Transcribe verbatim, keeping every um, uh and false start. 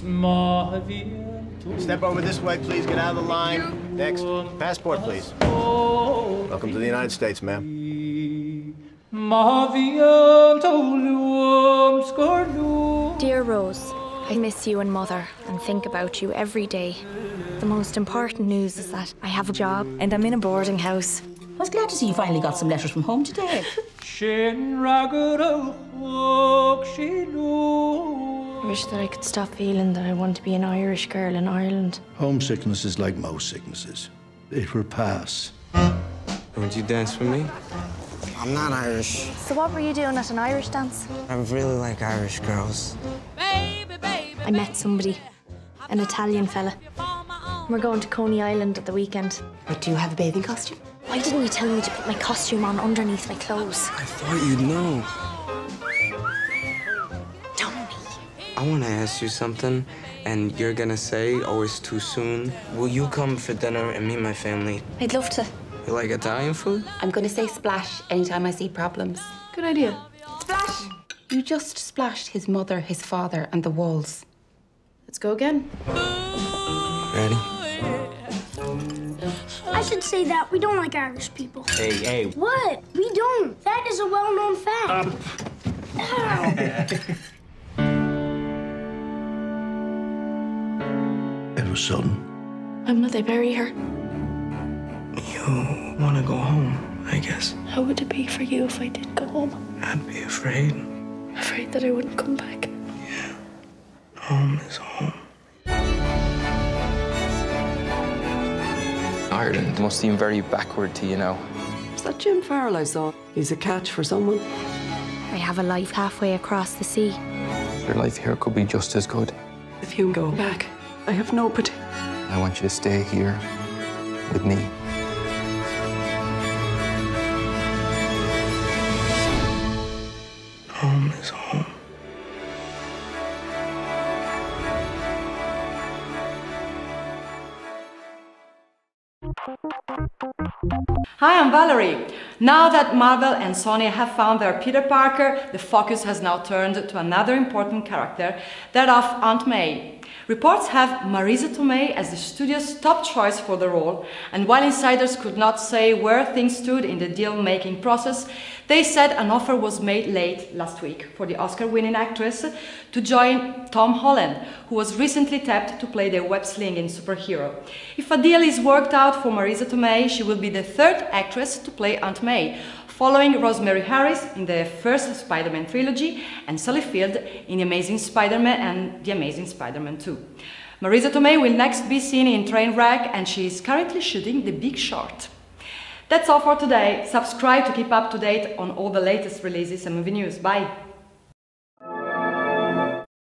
Step over this way, please. Get out of the line. Next. Passport, please. Welcome to the United States, ma'am. Dear Rose, I miss you and Mother and think about you every day. The most important news is that I have a job and I'm in a boarding house. I was glad to see you finally got some letters from home today. I wish that I could stop feeling that I want to be an Irish girl in Ireland. Homesickness is like most sicknesses. It will pass. Would you dance with me? I'm not Irish. So what were you doing at an Irish dance? I really like Irish girls. I met somebody, an Italian fella. We're going to Coney Island at the weekend. But do you have a bathing costume? Why didn't you tell me to put my costume on underneath my clothes? I thought you'd know. Tell me. I want to ask you something, and you're gonna say, oh, it's too soon. Will you come for dinner and meet my family? I'd love to. You like Italian food? I'm going to say splash anytime I see problems. Good idea. Splash! You just splashed his mother, his father, and the walls. Let's go again. Ready? I should say that we don't like Irish people. Hey, hey. What? We don't. That is a well-known fact. Um. It was sudden. When will they bury her? You want to go home, I guess. How would it be for you if I did go home? I'd be afraid. Afraid that I wouldn't come back. Yeah. Home is home. Ireland must seem very backward to you now. Is that Jim Farrell I saw? He's a catch for someone. I have a life halfway across the sea. Your life here could be just as good. If you go back, I have no protection. I want you to stay here with me. Home is home. Hi, I'm Valerie. Now that Marvel and Sony have found their Peter Parker, the focus has now turned to another important character, that of Aunt May. Reports have Marisa Tomei as the studio's top choice for the role, and while insiders could not say where things stood in the deal-making process, they said an offer was made late last week for the Oscar-winning actress to join Tom Holland, who was recently tapped to play the web-slinging superhero. If a deal is worked out for Marisa Tomei, she will be the third actress to play Aunt May, following Rosemary Harris in the first Spider-Man trilogy and Sally Field in The Amazing Spider-Man and The Amazing Spider-Man two. Marisa Tomei will next be seen in Trainwreck, and she is currently shooting The Big Short. That's all for today. Subscribe to keep up to date on all the latest releases and movie news. Bye!